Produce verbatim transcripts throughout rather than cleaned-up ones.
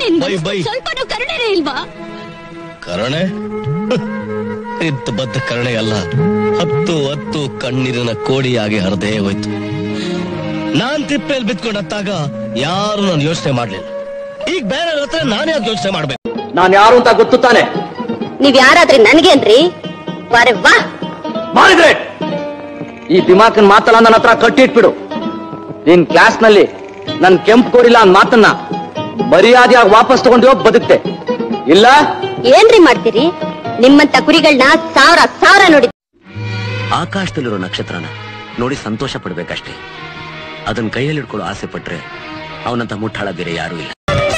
ಸ್ವಲ್ಪನೂ ಕರುಣೆನೇ ಇಲ್ವಾ? ಕರುಣೆ ಇದ್ದ ಬದ್ದ ಕರುಣೆ ಅಲ್ಲ, ಹತ್ತು ಹತ್ತು ಕಣ್ಣೀರಿನ ಕೋಡಿಯಾಗಿ ಹರಿದೇ ಹೋಯ್ತು. ನಾನ್ ತಿಪ್ಪೆಯಲ್ಲಿ ಬಿತ್ಕೊಂಡು ಹತ್ತಾಗ ಯಾರು ನಾನು ಯೋಚನೆ ಮಾಡ್ಲಿಲ್ಲ. ಈಗ ಬೇರೆ ಹತ್ರ ನಾನೇ ಅದು ಯೋಚನೆ ಮಾಡ್ಬೇಕು. ನಾನು ಯಾರು ಅಂತ ಗೊತ್ತು ತಾನೆ? ನೀವ್ ಯಾರಾದ್ರಿ ನನ್ಗೇನ್ರಿ? ವಾರೆ ವಾ ಮಾಡಿದ್ರೆ ಈ ದಿಮಾಕನ್ ಮಾತಲ್ಲ ನನ್ನ ಹತ್ರ ಕಟ್ಟಿಟ್ಬಿಡು. ನಿನ್ ಕ್ಲಾಸ್ ನಲ್ಲಿ ನನ್ ಕೆಂಪು ಕೋಡಿಲ್ಲ ಅಂದ್ ಮಾತನ್ನ ಮರ್ಯಾದೆಯಾಗಿ ವಾಪಸ್ ತಗೊಂಡು ಹೋಗಿ ಬದುಕ್ತೆ. ಇಲ್ಲ ಏನ್ರಿ ಮಾಡ್ತೀರಿ? ನಿಮ್ಮಂತ ಕುರಿಗಳನ್ನ ಸಾವಿರ ಸಾವಿರ ನೋಡಿ. ಆಕಾಶದಲ್ಲಿರೋ ನಕ್ಷತ್ರನ ನೋಡಿ ಸಂತೋಷ ಪಡ್ಬೇಕಷ್ಟೇ. ಅದನ್ನ ಕೈಯಲ್ಲಿ ಹಿಡ್ಕೊಳ್ಳೋ ಆಸೆ ಪಟ್ರೆ ಅವನಂತ ಮುಟ್ಟಾಳ ಬೇರೆ ಯಾರೂ ಇಲ್ಲ.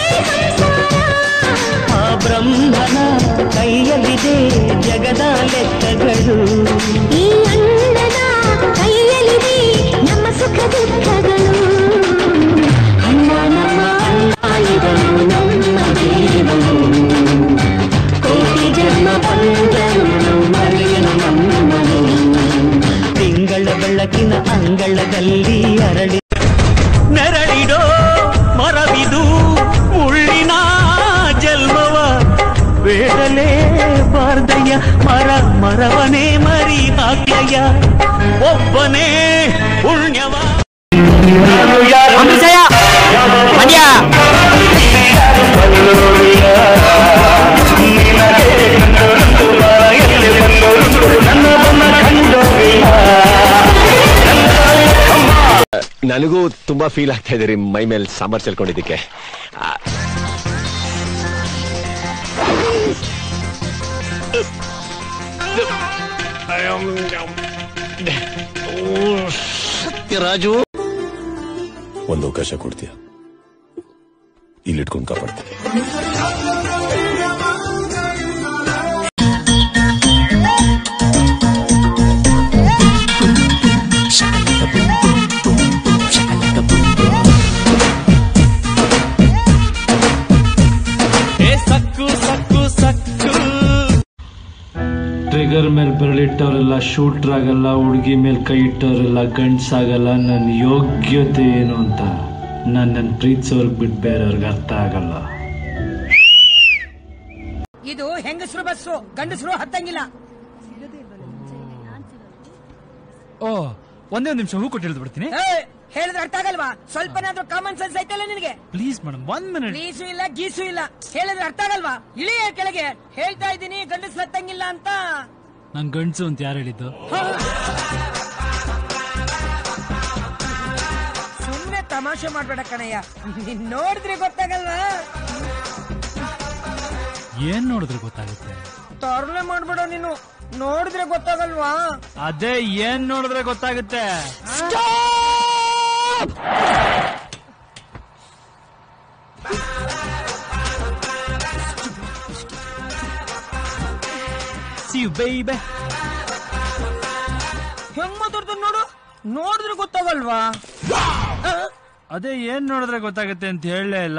ಆ ಬ್ರಹ್ಮನ ಕೈಯಲ್ಲಿದೆ ಜಗದ ಲೆಕ್ಕಗಳು, ಈ ಅಣ್ಣನ ಕೈಯಲ್ಲಿದೆ ನಮ್ಮ ಸುಖ ದುಃಖಗಳು. ಅಣ್ಣ ನಮ್ಮ ಅಣ್ಣ ಇದನು ನಮ್ಮ ದೇವನು, ಕೋಟಿ ಜನ್ಮ ಬಂದನು ಮರೆಯನು ನಮ್ಮನು. ತಿಂಗಳ ಬೆಳಕಿನ ಅಂಗಳದಲ್ಲಿ ಅರಳಿ ನೆರಳಿಡೋ ಮರವಿದು ಮುಳ್ಳಿನ ಜನ್ಮವ ಬೇಡಲೇ ಬಾರ್ದಯ್ಯ. ಮರ ಮರವನೇ ಮರಿ ಹಾಕ್ಲಯ್ಯ, ಒಬ್ಬನೇ ಪುಣ್ಯವ. ನನಗೂ ತುಂಬಾ ಫೀಲ್ ಆಗ್ತಾ ಇದೆ ರೀ, ಮೈ ಮೇಲೆ ಸಾಂಬಾರ್ ಚೆಲ್ಕೊಂಡಿದ್ದಕ್ಕೆ. ರಾಜು, ಒಂದು ಅವಕಾಶ ಕೊಡ್ತೀಯ? ಇಲ್ಲಿಟ್ಕೊಂಡು ಕಾಪಾಡ್ತೀನಿ. ಟ್ರಿಗರ್ ಮೇಲೆ ಬೆರಳಿಟ್ಟವರೆಲ್ಲ ಶೂಟರ್ ಆಗಲ್ಲ, ಹುಡುಗಿ ಮೇಲೆ ಕೈ ಇಟ್ಟವರೆಲ್ಲ ಗಂಡ್ಸಾಗಲ್ಲ. ನನ್ನ ಯೋಗ್ಯತೆ ಏನು ಅಂತ ನನ್ನನ್ನು ಪ್ರೀತಿಸೋರ್ಗ್ ಬಿಟ್ಟು ಬೇರೆಯವ್ರಿಗೆ ಅರ್ಥ ಆಗಲ್ಲ. ಇದು ಹೆಂಗಸರು ಬಸ್ಸು, ಗಂಡಸರು ಹತ್ತಂಗಿಲ್ಲ. ಓ, ಒಂದೇ ಒಂದು ನಿಮಿಷ ಹೂ ಕೊಟ್ಟು ಹೇಳಿದ್ ಬಿಡ್ತೀನಿ. ಹೇಳಿದ್ರೆ ಅರ್ಥ ಆಗಲ್ವಾ? ಸ್ವಲ್ಪನಾದ್ರೂ ಕಾಮನ್ ಸೆನ್ಸ್ ಐತಲ್ಲ ನಿನಗೆ? ಪ್ಲೀಸ್ ಮೇಡಮ್, ಒಂದ್ ಮಿನಿಟ್. ಪ್ಲೀಸು ಇಲ್ಲ ಗೀಸು ಇಲ್ಲ, ಹೇಳಿದ್ರೆ ಅರ್ಥ ಆಗಲ್ವಾ? ಇಳಿಯ ಕೆಳಗೆ. ಹೇಳ್ತಾ ಇದ್ದೀನಿ ಗಂಡಸರು ಹತ್ತಂಗಿಲ್ಲ ಅಂತ. ನಂಗೆ ಗಂಡಸು ಅಂತ ಯಾರು ಹೇಳಿದ್ದು? ಸುಮ್ನೆ ತಮಾಷೆ ಮಾಡ್ಬೇಡ ಕಣಯ್ಯ, ನೀನ್ ನೋಡಿದ್ರೆ ಗೊತ್ತಾಗಲ್ವಾ? ಏನ್ ನೋಡಿದ್ರೆ ಗೊತ್ತಾಗುತ್ತೆ? ತರಲೆ ಮಾಡ್ಬೇಡ ನೀನು, ನೋಡಿದ್ರೆ ಗೊತ್ತಾಗಲ್ವಾ? ಅದೇ ಏನ್ ನೋಡಿದ್ರೆ ಗೊತ್ತಾಗುತ್ತೆ? See you, baby. ಹೆಂಗ್ ಮಾತಾಡ್ತಾನೆ ನೋಡು, ನೋಡಿದ್ರೆ ಗೊತ್ತಾಗಲ್ವಾ? ಅದೇ ಏನ್ ನೋಡಿದ್ರೆ ಗೊತ್ತಾಗುತ್ತೆ ಅಂತ ಹೇಳಲೇ ಇಲ್ಲ.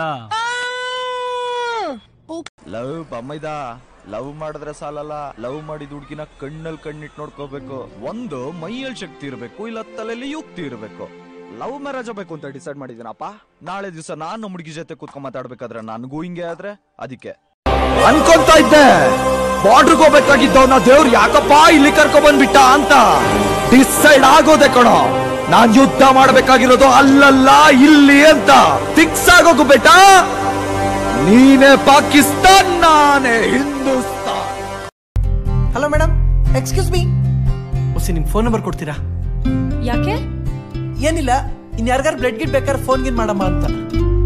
ಲವ್ ಬಮ್ಮೈದ ಲವ್ ಮಾಡಿದ್ರೆ ಸಾಲಲ್ಲ, ಲವ್ ಮಾಡಿದ ಹುಡುಗಿನ ಕಣ್ಣಲ್ಲಿ ಕಣ್ಣಿಟ್ಟು ನೋಡ್ಕೋಬೇಕು. ಒಂದು ಮೈಯಲ್ಲಿ ಶಕ್ತಿ ಇರಬೇಕು, ಇಲ್ಲ ತಲೆಯಲ್ಲಿ ಯುಕ್ತಿ ಇರಬೇಕು. ಲವ್ ಮ್ಯಾರೇಜ್ ಬೇಕು ಅಂತ ಡಿಸೈಡ್ ಮಾಡಿದ್ದೀನಪ್ಪ. ನಾಳೆ ದಿವಸ ನಾನು ನಮ್ಮ ಹುಡುಗಿ ಜೊತೆ ಕೂತ್ಕೊಂಡ್ ಮಾತಾಡ್ಬೇಕಾದ್ರೆ ನನಗೂ ಹಿಂಗೆ ಆದ್ರೆ ಅದಕ್ಕೆ ಅನ್ಕೊಂತ ಇದ್ದೆ ಬಾರ್ಡರ್ಗೆ ಹೋಗ್ಬೇಕಾಗಿದ್ದವನ್ನ ದೇವ್ರು ಯಾಕಪ್ಪ ಇಲ್ಲಿ ಕರ್ಕೊ ಬಂದ್ಬಿಟ್ಟ ಅಂತ ಡಿಸೈಡ್ ಆಗೋದೆ ಕಣೋ. ನಾನ್ ಯುದ್ಧ ಮಾಡ್ಬೇಕಾಗಿರೋದು ಅಲ್ಲಲ್ಲ ಇಲ್ಲಿ ಅಂತ ಫಿಕ್ಸ್ ಆಗೋಗು ಬೇಟ. ನೀನೇ ಪಾಕಿಸ್ತಾನ್, ನಾನೇ Hindustan. Hello madam, excuse me. ಹೊಸಿ ನಿಮ್ ಫೋನ್ ನಂಬರ್ ಕೊಡ್ತೀರಾ? ಯಾಕೆ? ಏನಿಲ್ಲ, ಇನ್ ಯಾರಿಗಾರು ಬ್ಲಡ್ ಗಿಟ್ ಬೇಕಾದ್ರೆ ಫೋನ್ ಗಿನ್ ಮಾಡಮ್ಮ ಅಂತ.